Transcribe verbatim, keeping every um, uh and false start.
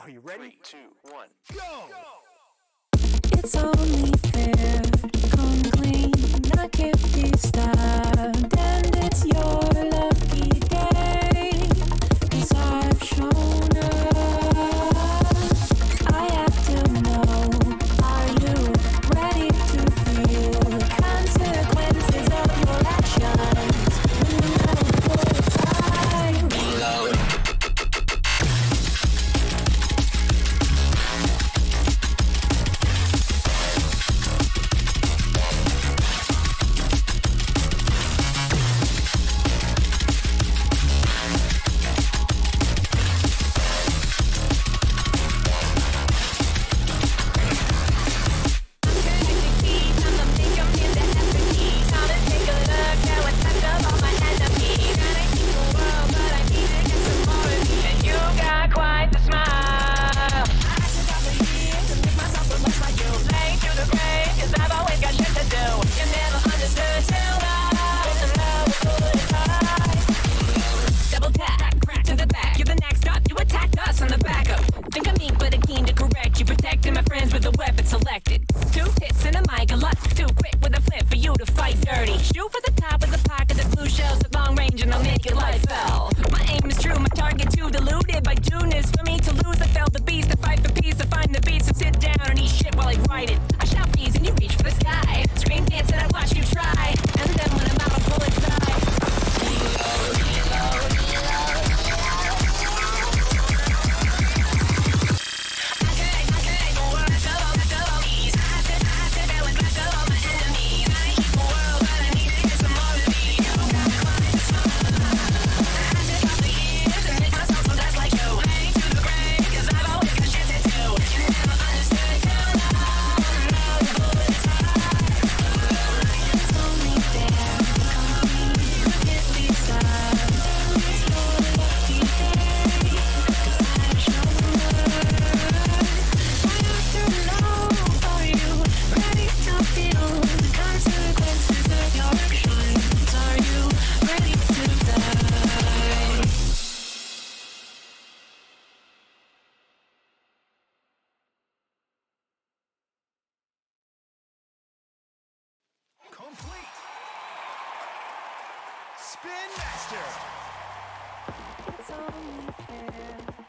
Are you ready? Three, two, one, go! It's only fair, come clean, not give you stabbed, and it's your lucky day, 'cause I've shown up. I have to know, are you ready to feel the consequences of your actions? When you know what time, reload. Complete! Spin Master! It's only fair.